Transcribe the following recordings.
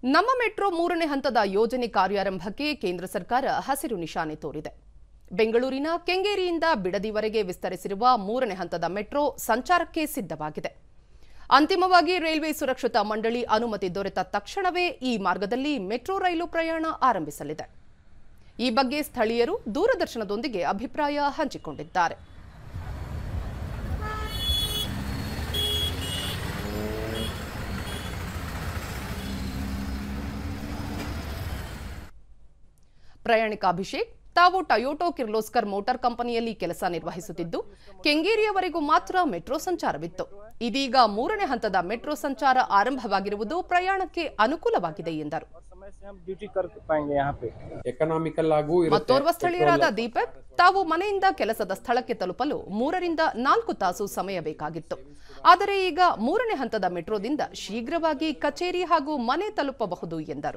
ನಮ್ಮ ಮೆಟ್ರೋ ಮೂರನೇ ಹಂತದ ಯೋಜನೆ ಕಾರ್ಯಾರಂಭಕ್ಕೆ ಕೇಂದ್ರ ಸರ್ಕಾರ ಹಸಿರು ನಿಶಾನೆ ತೋರಿದೆ. ಬೆಂಗಳೂರಿನ ಕೆಂಗೇರಿಯಿಂದ ಬಿಡದಿವರೆಗೆ ವಿಸ್ತರಿಸಿರುವ ಮೂರನೇ ಹಂತದ ಮೆಟ್ರೋ ಸಂಚಾರಕ್ಕೆ ಸಿದ್ಧವಾಗಿದೆ. ಅಂತಿಮವಾಗಿ ರೈಲ್ವೆ ಸುರಕ್ಷತಾ ಮಂಡಳಿ ಅನುಮತಿ ದೊರೆತ ತಕ್ಷಣವೇ ಈ ಮಾರ್ಗದಲ್ಲಿ ಮೆಟ್ರೋ ರೈಲು ಪ್ರಯಾಣ ಆರಂಭಿಸಲಿದೆ. ಈ ಬಗ್ಗೆ ಸ್ಥಳೀಯರು ದೂರದರ್ಶನದೊಂದಿಗೆ ಅಭಿಪ್ರಾಯ ಹಂಚಿಕೊಂಡಿದ್ದಾರೆ. ಪ್ರಯಾಣಿಕ ಅಭಿಷೇಕ್ ತಾವು ಟೊಯೋಟಾ ಕಿರ್ಲೋಸ್ಕರ್ ಮೋಟಾರ್ ಕಂಪನಿಯಲ್ಲಿ ಕೆಲಸ ನಿರ್ವಹಿಸುತ್ತಿದ್ದು, ಕೆಂಗೇರಿಯವರೆಗೂ ಮಾತ್ರ ಮೆಟ್ರೋ ಸಂಚಾರವಿತ್ತು. ಇದೀಗ ಮೂರನೇ ಹಂತದ ಮೆಟ್ರೋ ಸಂಚಾರ ಆರಂಭವಾಗಿರುವುದು ಪ್ರಯಾಣಕ್ಕೆ ಅನುಕೂಲವಾಗಿದೆ ಎಂದರು. ಮತ್ತೋರ್ವ ಸ್ಥಳೀಯರಾದ ದೀಪಕ್ ತಾವು ಮನೆಯಿಂದ ಕೆಲಸದ ಸ್ಥಳಕ್ಕೆ ತಲುಪಲು 3 ರಿಂದ 4 ತಾಸು ಸಮಯ ಬೇಕಾಗಿತ್ತು. ಆದರೆ ಈಗ ಮೂರನೇ ಹಂತದ ಮೆಟ್ರೋದಿಂದ ಶೀಘ್ರವಾಗಿ ಕಚೇರಿ ಹಾಗೂ ಮನೆ ತಲುಪಬಹುದು ಎಂದರು.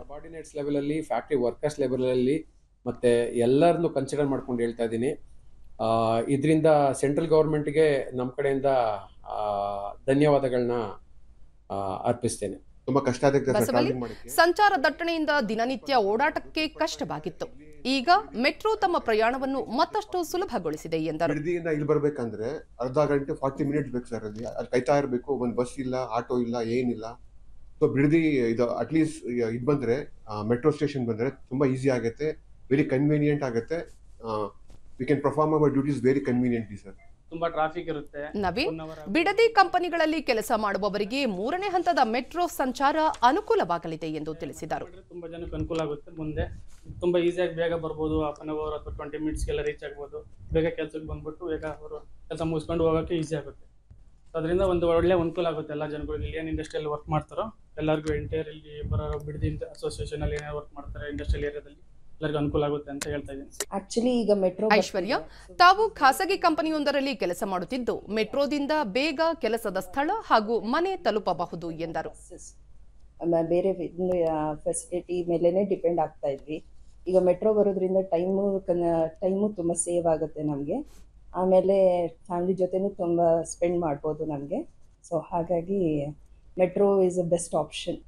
ಮತ್ತೆ ಎಲ್ಲರನ್ನು ಕನ್ಸಿಡರ್ ಮಾಡ್ಕೊಂಡು ಹೇಳ್ತಾ ಇದ್ದೀನಿ. ಇದರಿಂದ ಸೆಂಟ್ರಲ್ ಗವರ್ಮೆಂಟ್ಗೆ ನಮ್ಮ ಕಡೆಯಿಂದ ಧನ್ಯವಾದಗಳನ್ನ ಅರ್ಪಿಸ್ತೇನೆ. ತುಂಬಾ ಕಷ್ಟ ಸಂಚಾರ ದಟ್ಟಣೆಯಿಂದ ದಿನನಿತ್ಯ ಓಡಾಟಕ್ಕೆ ಕಷ್ಟವಾಗಿತ್ತು. ಈಗ ಮೆಟ್ರೋ ತಮ್ಮ ಪ್ರಯಾಣವನ್ನು ಮತ್ತಷ್ಟು ಸುಲಭಗೊಳಿಸಿದೆ ಎಂದರು. ಬಿಡದಿಯಿಂದ ಇಲ್ಲಿ ಬರ್ಬೇಕಂದ್ರೆ ಅರ್ಧ ಗಂಟೆ 40 ಮಿನಿಟ್ಸ್ ಬೇಕು ಸರ್. ಅಲ್ಲಿ ಕಾಯ್ತಾ ಇರಬೇಕು. ಒಂದು ಬಸ್ ಇಲ್ಲ, ಆಟೋ ಇಲ್ಲ, ಏನಿಲ್ಲ. ಸೊ ಬಿಡದಿ ಇದು ಅಟ್ಲೀಸ್ಟ್ ಇದು ಬಂದ್ರೆ ಮೆಟ್ರೋ ಸ್ಟೇಷನ್ ಬಂದ್ರೆ ತುಂಬಾ ಈಸಿ ಆಗುತ್ತೆ, ವೆರಿ ಕನ್ವೀನಿಯಂಟ್ ಆಗುತ್ತೆ. We can perform our duties very conveniently sir. ತುಂಬಾ ಟ್ರಾಫಿಕ್ ಇರುತ್ತೆ. ನವೀನ್, ಬಿಡದಿ ಕಂಪನಿಗಳಲ್ಲಿ ಕೆಲಸ ಮಾಡುವವರಿಗೆ ಮೂರನೇ ಹಂತದ ಮೆಟ್ರೋ ಸಂಚಾರ ಅನುಕೂಲವಾಗಲಿದೆ ಎಂದು ತಿಳಿಸಿದರು. ತುಂಬಾ ಜನಕ್ಕೆ ಅನುಕೂಲ ಆಗುತ್ತೆ. ಮುಂದೆ ತುಂಬಾ ಈಸಿಯಾಗಿ ಬೇಗ ಬರ್ಬೋದು. ಹಾಫ್ ಅನ್ ಅವರ್ ಅಥವಾ 20 ಮಿನಿಟ್ಸ್ಗೆಲ್ಲ ರೀಚ್ ಆಗ್ಬೋದು. ಬೇಗ ಕೆಲಸಕ್ಕೆ ಬಂದ್ಬಿಟ್ಟು ಬೇಗ ಅವರು ಕೆಲಸ ಮುಗಿಸ್ಕೊಂಡು ಹೋಗೋಕ್ಕೆ ಈಸಿ ಆಗುತ್ತೆ. ಅದರಿಂದ ಒಂದು ಒಳ್ಳೆ ಅನುಕೂಲ ಆಗುತ್ತೆ ಎಲ್ಲ ಜನಗಳಿಗೆ. ಇಲ್ಲಿ ಏನು ಇಂಡಸ್ಟ್ರಿಯಲ್ಲಿ ವರ್ಕ್ ಮಾಡ್ತಾರೋ ಎಲ್ಲರಿಗೂ ಎಂಟೈರ್ ಇಲ್ಲಿ ಬರೋ ಬಿಡದಿ ಅಸೋಸಿಯೇಷನ್ ಅಲ್ಲಿ ಏನೇನು ವರ್ಕ್ ಮಾಡ್ತಾರೆ ಇಂಡಸ್ಟ್ರಿಯಲ್ ಏರಿಯಾದಲ್ಲಿ ಎಲ್ಲರಿಗೂ ಅನುಕೂಲ ಆಗುತ್ತೆ ಅಂತ ಹೇಳ್ತಾ ಇದ್ದೀನಿ. ಆಕ್ಚುಲಿ ಈಗ ಮೆಟ್ರೋ ಐಶ್ವರ್ಯ ತಾವು ಖಾಸಗಿ ಕಂಪನಿಯೊಂದರಲ್ಲಿ ಕೆಲಸ ಮಾಡುತ್ತಿದ್ದು, ಮೆಟ್ರೋದಿಂದ ಬೇಗ ಕೆಲಸದ ಸ್ಥಳ ಹಾಗೂ ಮನೆ ತಲುಪಬಹುದು ಎಂದರು. ಬೇರೆ ಫೆಸಿಲಿಟಿ ಮೇಲೆನೆ ಡಿಪೆಂಡ್ ಆಗ್ತಾ ಇದ್ವಿ. ಈಗ ಮೆಟ್ರೋ ಬರೋದ್ರಿಂದ ಟೈಮು ತುಂಬ ಸೇವ್ ಆಗುತ್ತೆ ನಮಗೆ. ಆಮೇಲೆ ಫ್ಯಾಮಿಲಿ ಜೊತೆನೂ ತುಂಬ ಸ್ಪೆಂಡ್ ಮಾಡ್ಬೋದು ನಮಗೆ. ಸೊ ಹಾಗಾಗಿ metro is a best option.